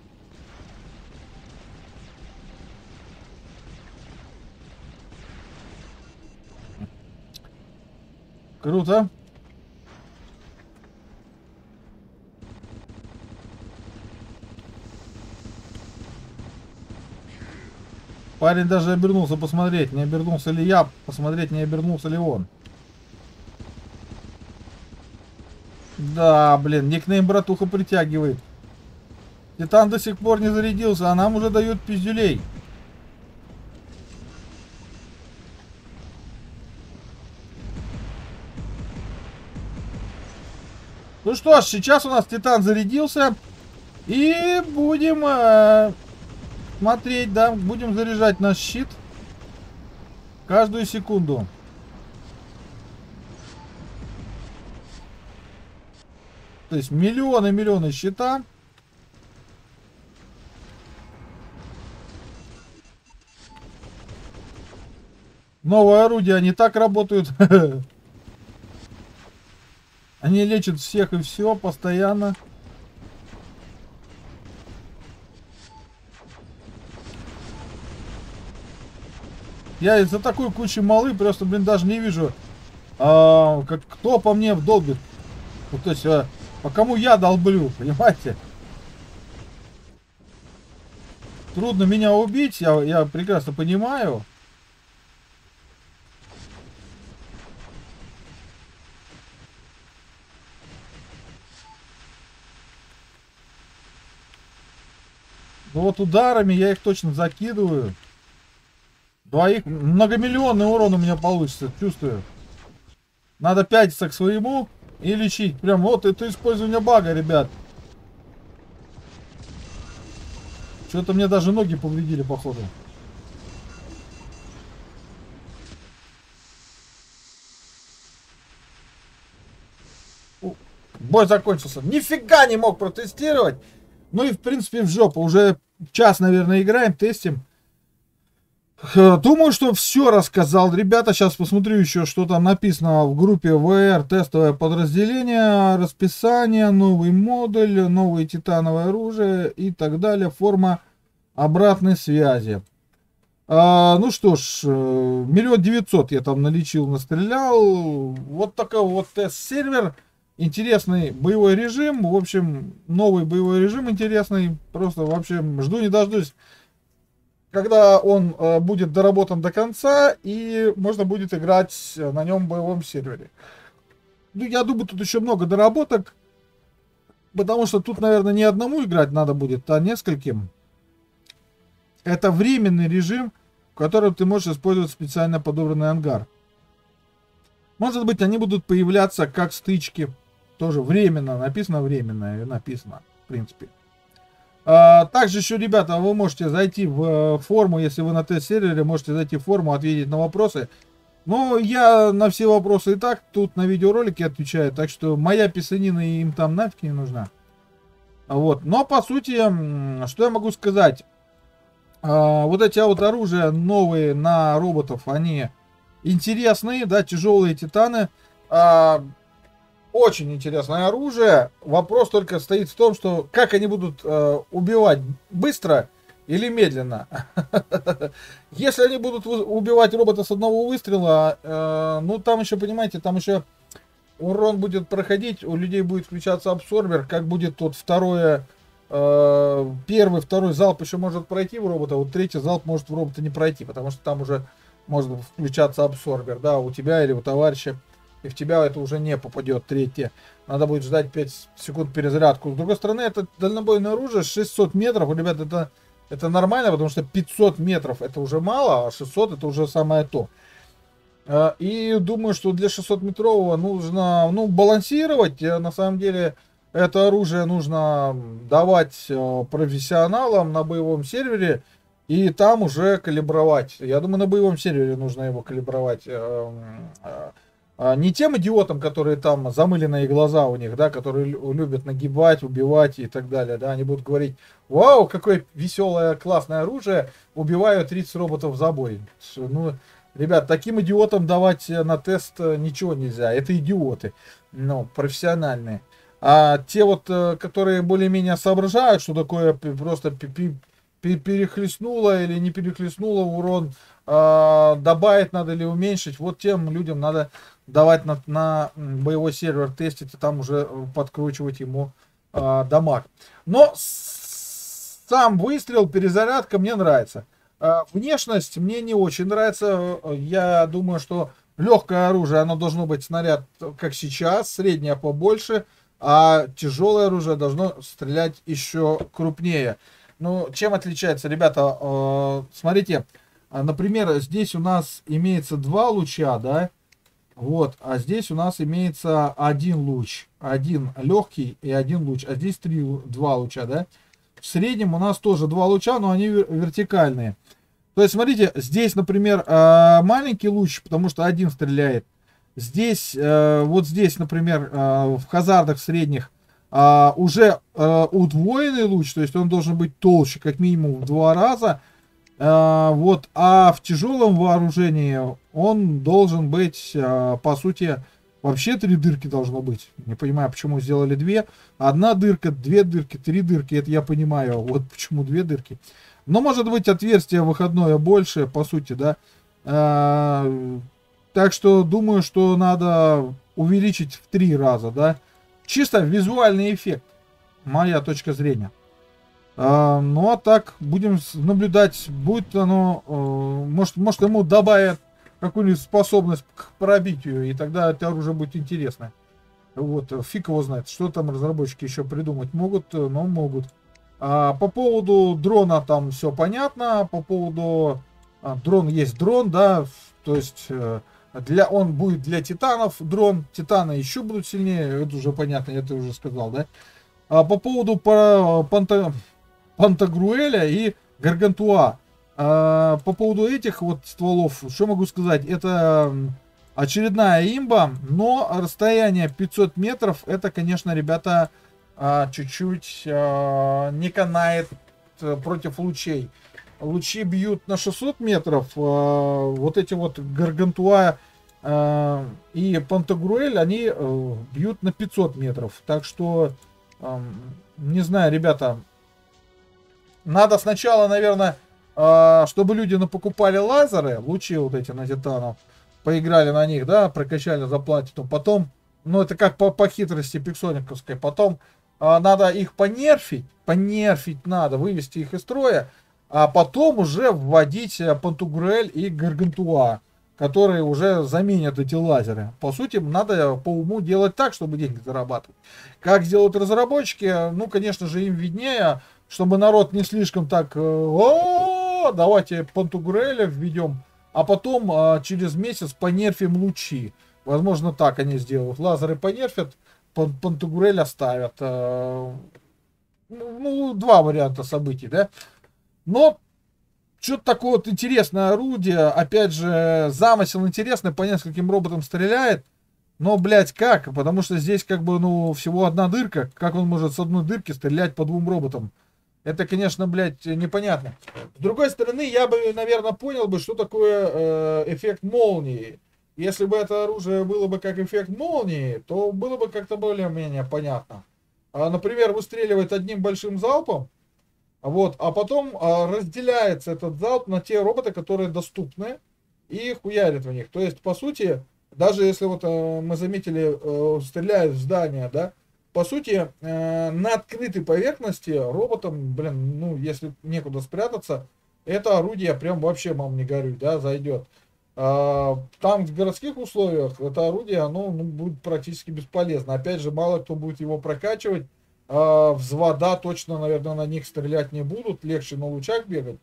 [SPEAKER 1] Круто. Парень даже обернулся посмотреть, не обернулся ли я, посмотреть, не обернулся ли он. Да, блин, никнейм братуха притягивает. Титан до сих пор не зарядился, а нам уже дают пиздюлей. Ну что ж, сейчас у нас Титан зарядился. И будем смотреть, да, будем заряжать наш щит каждую секунду. То есть миллионы щита. Новое орудие, они так работают. Они лечат всех и все постоянно. Я из-за такой кучи малы просто, блин, даже не вижу, как кто по мне вдолбит. Ну, то есть, по кому я долблю, понимаете? Трудно меня убить, я прекрасно понимаю. Но вот ударами я их точно закидываю. Двоих, многомиллионный урон у меня получится, чувствую. Надо пятиться к своему и лечить. Прям вот это использование бага, ребят. Что-то мне даже ноги повредили, походу. Бой закончился. Нифига не мог протестировать. Ну и в принципе в жопу. Уже час, наверное, играем, тестим. Думаю, что все рассказал. Ребята, сейчас посмотрю еще, что там написано в группе VR. Тестовое подразделение, расписание, новый модуль, новое титановое оружие и так далее. Форма обратной связи. Ну что ж, 1 900 000 я там налечил, настрелял. Вот такой вот тест-сервер. Интересный боевой режим. В общем, новый боевой режим интересный. Просто вообще жду не дождусь, когда он будет доработан до конца и можно будет играть на нем в боевом сервере. Ну, я думаю, тут еще много доработок, потому что тут, наверное, не одному играть надо будет, а нескольким. Это временный режим, в котором ты можешь использовать специально подобранный ангар. Может быть, они будут появляться как стычки. Тоже временно, написано временно, написано, в принципе. Также еще, ребята, вы можете зайти в форму, если вы на тест-сервере, можете зайти в форму, ответить на вопросы. Но я на все вопросы и так тут на видеоролике отвечаю, так что моя писанина им там нафиг не нужна. Вот. Но по сути, что я могу сказать? Вот эти вот оружия новые на роботов, они интересные, да, тяжелые титаны. Очень интересное оружие. Вопрос только стоит в том, что как они будут убивать, быстро или медленно. Если они будут убивать робота с одного выстрела, ну там еще, понимаете, там еще урон будет проходить, у людей будет включаться абсорбер, как будет тут второе, первый, второй залп еще может пройти в робота, вот третий залп может в робота не пройти, потому что там уже может включаться абсорбер, да, у тебя или у товарища. И в тебя это уже не попадет, третье. Надо будет ждать 5 секунд перезарядку. С другой стороны, это дальнобойное оружие 600 метров. Ребят, это нормально, потому что 500 метров это уже мало, а 600 это уже самое то. И думаю, что для 600-метрового нужно, ну, балансировать. На самом деле, это оружие нужно давать профессионалам на боевом сервере. И там уже калибровать. Я думаю, на боевом сервере нужно его калибровать. Не тем идиотам, которые там замыленные глаза у них, да, которые любят нагибать, убивать и так далее, да, они будут говорить: вау, какое веселое, классное оружие, убиваю 30 роботов за бой. Ну, ребят, таким идиотам давать на тест ничего нельзя, это идиоты, ну, профессиональные. А те вот, которые более-менее соображают, что такое просто перехлестнуло или не перехлестнуло урон, добавить надо или уменьшить, вот тем людям надо давать на боевой сервер тестить и там уже подкручивать ему дамаг. Но сам выстрел, перезарядка мне нравится. Внешность мне не очень нравится. Я думаю, что легкое оружие, оно должно быть снаряд как сейчас, среднее побольше, а тяжелое оружие должно стрелять еще крупнее. Ну, чем отличается, ребята? Смотрите, например, здесь у нас имеется два луча, да? Вот, а здесь у нас имеется один луч, один легкий и один луч, а здесь два луча, да? В среднем у нас тоже два луча, но они вертикальные. То есть, смотрите, здесь, например, маленький луч, потому что один стреляет. Здесь, вот здесь, например, в хазардах средних уже удвоенный луч, то есть он должен быть толще, как минимум в 2 раза. Вот, а в тяжелом вооружении он должен быть, по сути, вообще 3 дырки должно быть. Не понимаю, почему сделали 2. Одна дырка, 2 дырки, 3 дырки, это я понимаю. Вот почему 2 дырки. Но может быть отверстие выходное больше, по сути, да. Так что думаю, что надо увеличить в 3 раза, да. Чисто визуальный эффект, моя точка зрения. Ну а так будем наблюдать, будет оно, может ему добавят какую-нибудь способность к пробитию, и тогда это оружие будет интересное. Вот, фиг его знает, что там разработчики еще придумать могут, но могут. По поводу дрона там все понятно, по поводу дрон есть дрон, да, то есть он будет для титанов дрон, титаны еще будут сильнее, это уже понятно, я это уже сказал, да. По поводу Пантагруэля и Гаргантуа. По поводу этих вот стволов, что могу сказать? Это очередная имба, но расстояние 500 метров, это, конечно, ребята, чуть-чуть не канает против лучей. Лучи бьют на 600 метров, вот эти вот Гаргантуа и Пантагруэль, они бьют на 500 метров. Так что, не знаю, ребята, надо сначала, наверное, чтобы люди покупали лазеры, лучи вот эти на титанов, поиграли на них, да, прокачали за платину, потом, ну это как по хитрости пиксониковской, потом надо их понерфить надо, вывести их из строя, а потом уже вводить Пантагруэль и Гаргантуа, которые уже заменят эти лазеры. По сути, надо по уму делать так, чтобы деньги зарабатывать. Как сделают разработчики, ну, конечно же, им виднее, чтобы народ не слишком так, давайте Пантагруэля введем, а потом через месяц понерфим лучи. Возможно, так они сделают. Лазеры понерфят, Пантагруэль оставят. Ну, два варианта событий, да. Но что-то такое вот интересное орудие. Опять же, замысел интересный, по нескольким роботам стреляет. Но, блядь, как? Потому что здесь как бы, ну, всего одна дырка. Как он может с одной дырки стрелять по 2 роботам? Это, конечно, блядь, непонятно. С другой стороны, я бы, наверное, понял бы, что такое эффект молнии. Если бы это оружие было бы как эффект молнии, то было бы как-то более-менее понятно. Например, выстреливает одним большим залпом, вот, а потом разделяется этот залп на те роботы, которые доступны, и хуярит в них. То есть, по сути, даже если вот мы заметили, стреляют в здание, да, по сути, на открытой поверхности роботам, блин, ну, если некуда спрятаться, это орудие прям вообще, мам, не горюй, да, зайдет. Там в городских условиях это орудие, оно будет практически бесполезно. Опять же, мало кто будет его прокачивать. Взвода точно, наверное, на них стрелять не будут. Легче на лучах бегать.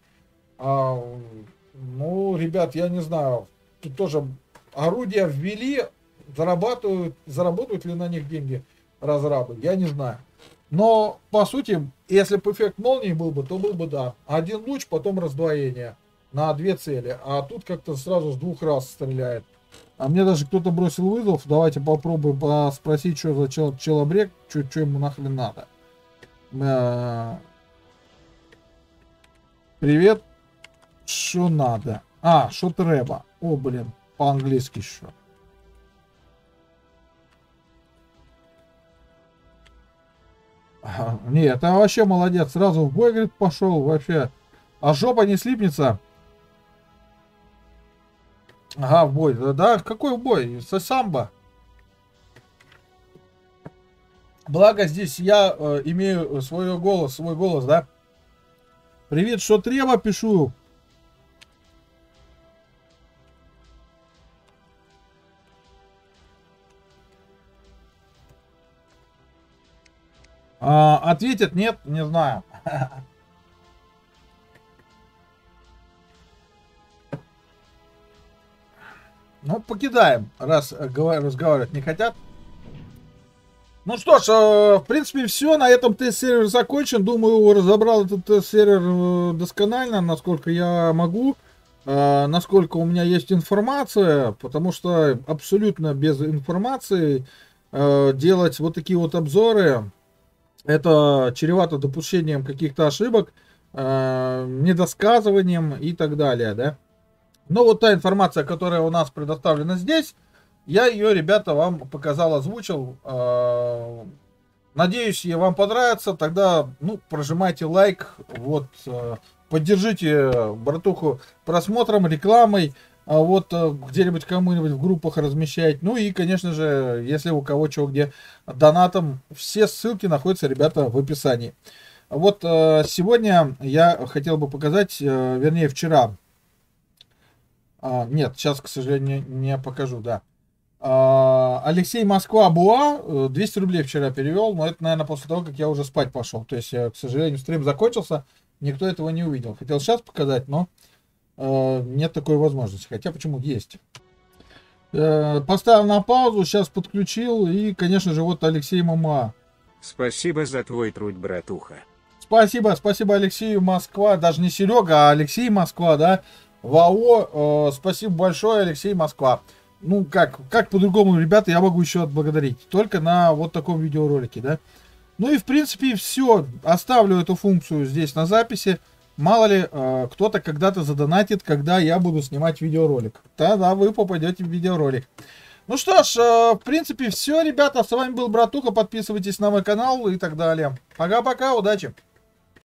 [SPEAKER 1] Ну, ребят, я не знаю. Тут тоже орудия ввели, заработают ли на них деньги разрабы, я не знаю. Но, по сути, если бы эффект молнии был бы, то был бы, да. Один луч, потом раздвоение на 2 цели. А тут как-то сразу с 2 раз стреляет. А мне даже кто-то бросил вызов. Давайте попробуем спросить, что за челобрек, что ему нахрен надо. Привет. Что надо? А, что треба? О, блин, по-английски еще. Нет, это вообще молодец. Сразу в бой, говорит, пошел вообще. А жопа не слипнется. Ага, в бой. Да, какой в бой? Со самбо. Благо здесь я имею свой голос, да? Привет, что треба, пишу. Ответит, нет, не знаю. Ну, покидаем, раз разговаривать не хотят. Ну что ж, в принципе, все. На этом тест-сервер закончен. Думаю, разобрал этот тест-сервер досконально, насколько я могу. Насколько у меня есть информация. Потому что абсолютно без информации делать вот такие вот обзоры, это чревато допущением каких-то ошибок, недосказыванием и так далее, да. Но вот та информация, которая у нас предоставлена здесь, я ее, ребята, вам показал, озвучил. Надеюсь, вам понравится. Тогда, ну, прожимайте лайк, вот, поддержите братуху просмотром, рекламой, вот, где-нибудь кому-нибудь в группах размещать. Ну и, конечно же, если у кого чего где, донатом. Все ссылки находятся, ребята, в описании. Вот, сегодня я хотел бы показать, вернее, вчера. Нет, сейчас, к сожалению, не покажу, да. Алексей Москва Буа 200 рублей вчера перевел, но это, наверное, после того, как я уже спать пошел. То есть, к сожалению, стрим закончился, никто этого не увидел. Хотел сейчас показать, но нет такой возможности. Хотя почему есть. Поставил на паузу, сейчас подключил. И, конечно же, вот Алексей Мама.
[SPEAKER 2] Спасибо за твой труд, братуха.
[SPEAKER 1] Спасибо Алексею Москва. Даже не Серега, а Алексей Москва, да. ВАО, спасибо большое, Алексей Москва. Ну, как по-другому, ребята, я могу еще отблагодарить. Только на вот таком видеоролике, да. Ну и, в принципе, все. Оставлю эту функцию здесь на записи. Мало ли, кто-то когда-то задонатит, когда я буду снимать видеоролик. Тогда вы попадете в видеоролик. Ну что ж, в принципе, все, ребята. С вами был Братуха. Подписывайтесь на мой канал и так далее. Пока-пока, удачи.